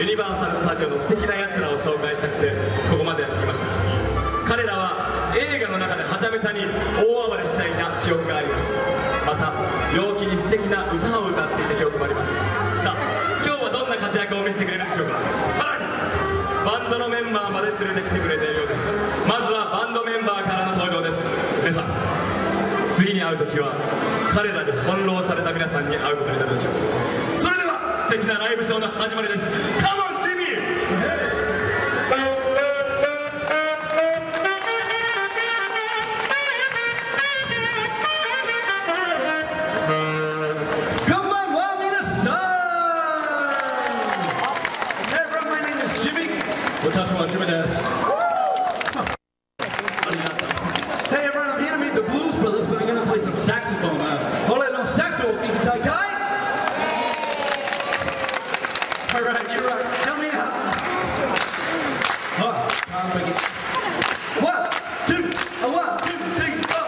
ユニバーサル・スタジオの素敵なやつらを紹介したくてここまでやってきました。彼らは映画の中ではちゃめちゃに大暴れしたいな記憶があります。また陽気に素敵な歌を歌っていた記憶もあります。さあ今日はどんな活躍を見せてくれるでしょうか。さらにバンドのメンバーまで連れてきてくれているようです。まずはバンドメンバーからの登場です。皆さん次に会う時は彼らに翻弄された皆さんに会うことになるでしょう。それでは素敵なライブショーの始まりです。カモンジミー。 Hey everyone, I'm here to meet the Blues Brothers, but I'm going to play some saxophone. Hold on, no saxo, Ikitai Kai. All right, you're right. Tell me how. I'll break it. 1, 2, 1, 2, 3, 4.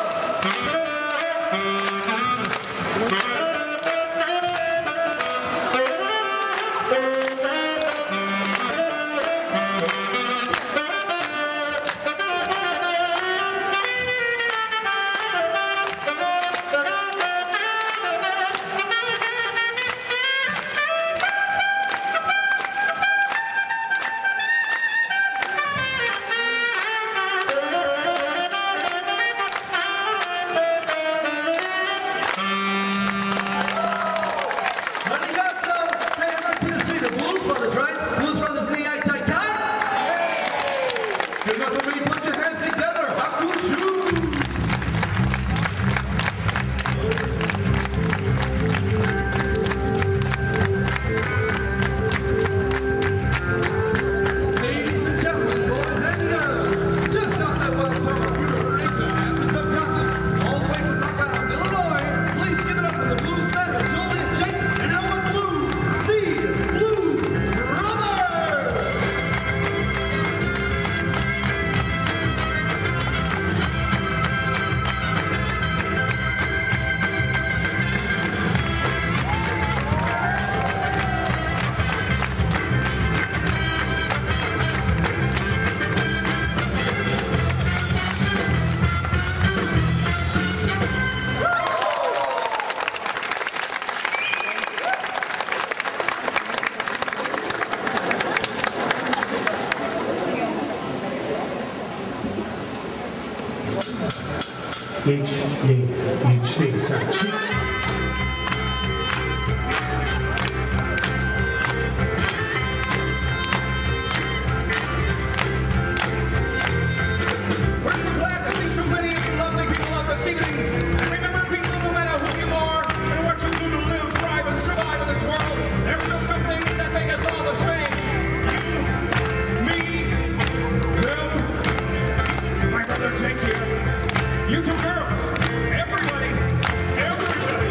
HD, search. You two girls, everybody,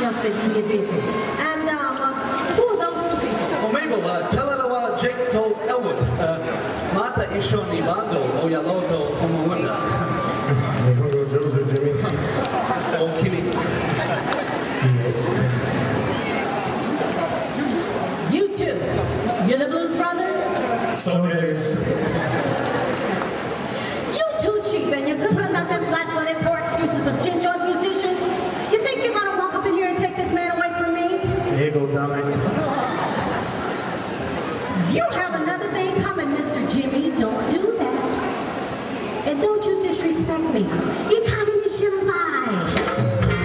just that you get busy. And who are those two people? Well, Mabel, tell her what Jake told Elwood. Mata ishoni bando o yaloto omowunda. Jimmy. Oh, Kimmy. You two. You're the Blues Brothers? So it is. You too cheap and you're good for nothing, flat-footed, poor excuses of gin-joint musicians. You think you're gonna walk up in here and take this man away from me? Here you go, Dominic. You have another thing coming, Mr. Jimmy. Don't do that. And don't you disrespect me. You can't even shit aside.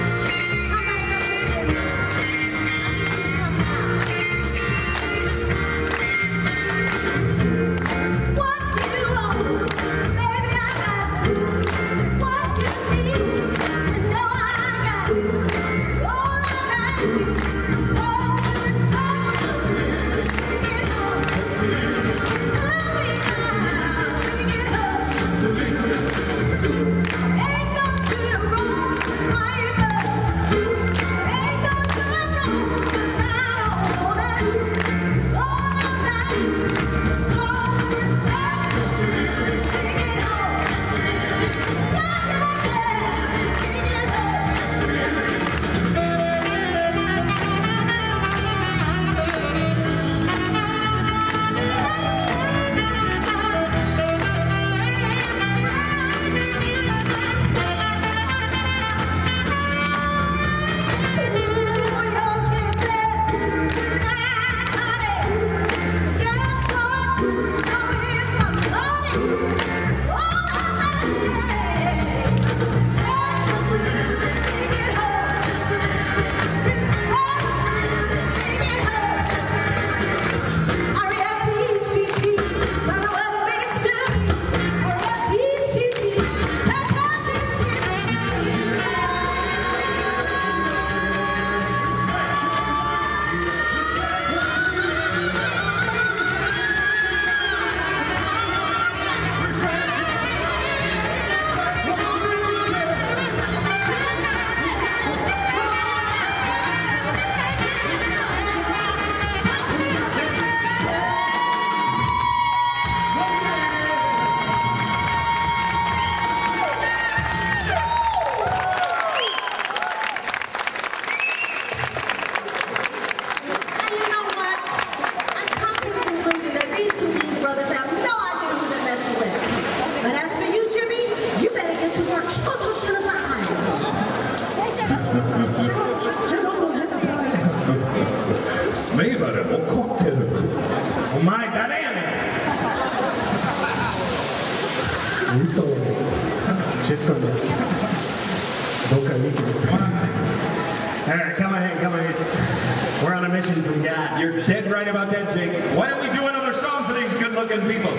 Alright, come on in. We're on a mission from God. You're dead right about that, Jake. Why don't we do another song for these good-looking people?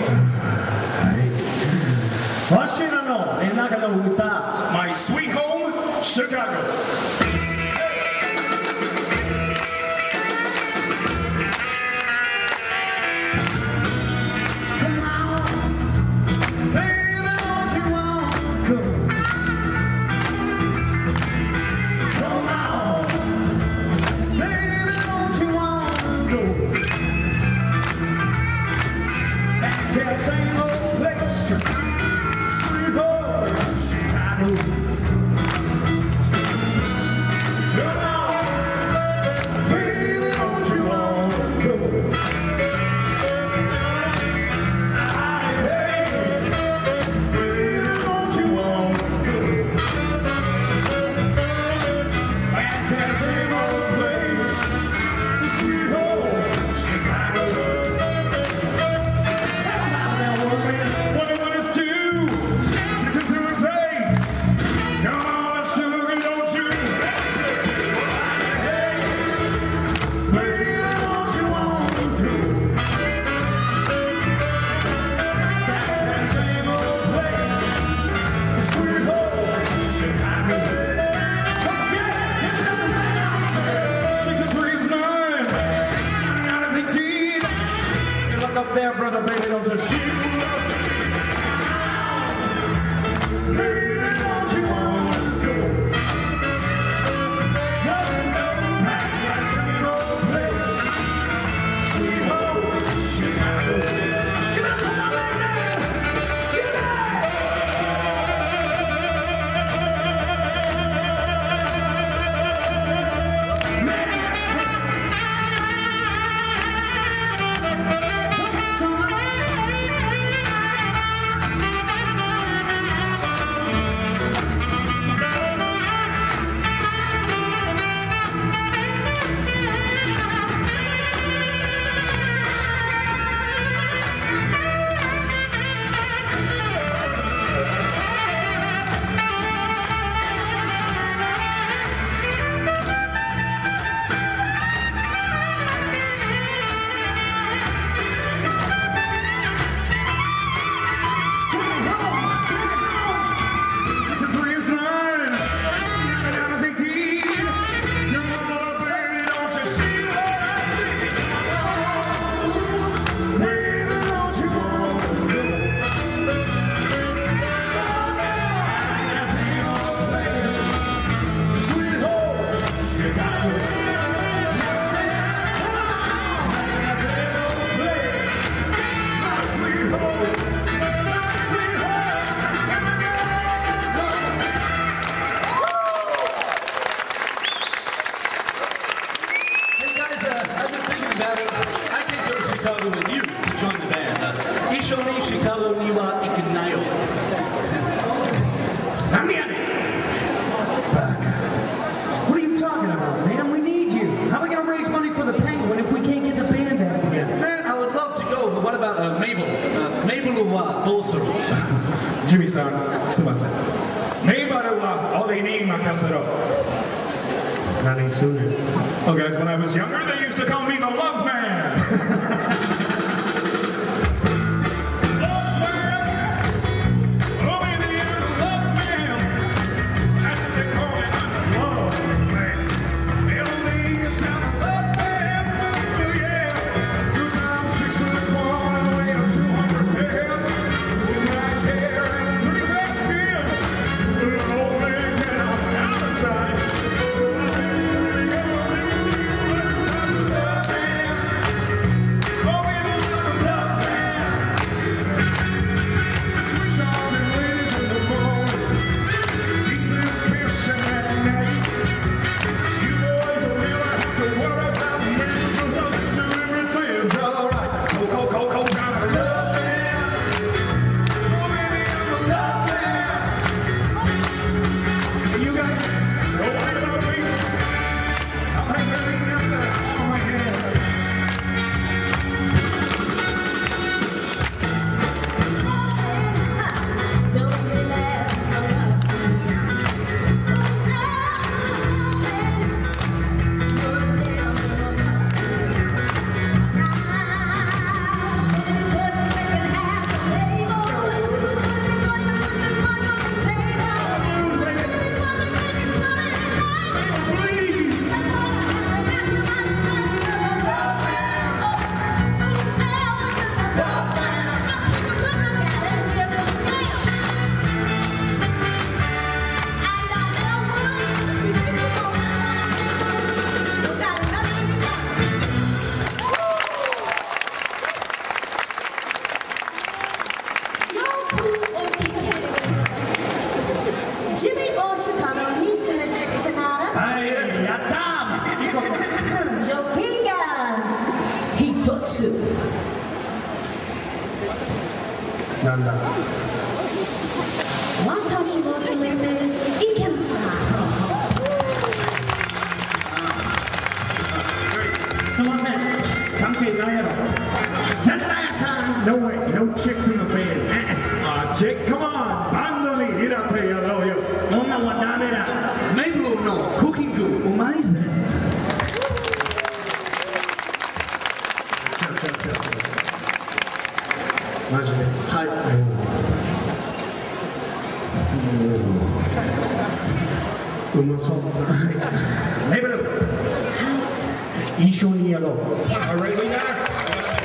My Sweet Home, Chicago. Up there, brother, baby, don't just shoot. Baby, don't you want to go? さん、すいません。メイバルは俺に任せろ。何するねん。Oh guys, when I was younger, they used to call me the Love Man. Jimmy Oshikano ni senete ikanara. Hai, yassam. Jokinga hitotsu. なんだ。 私のすめめいけますか。 すみません。関係ないやろ。絶対あかん。No way, no chicks in the bed. Jake, come on. バンドに入れてやろうよ。女はダメだ。 メイブルのクッキングうまいぜ。 マジで。 はい。 うまそう。メイブル。一緒にやろう。Alright, we got it.